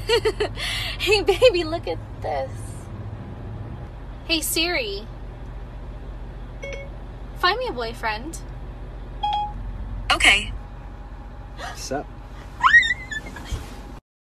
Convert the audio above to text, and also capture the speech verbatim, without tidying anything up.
Hey, baby, look at this. Hey, Siri. Find me a boyfriend. Okay. What's up?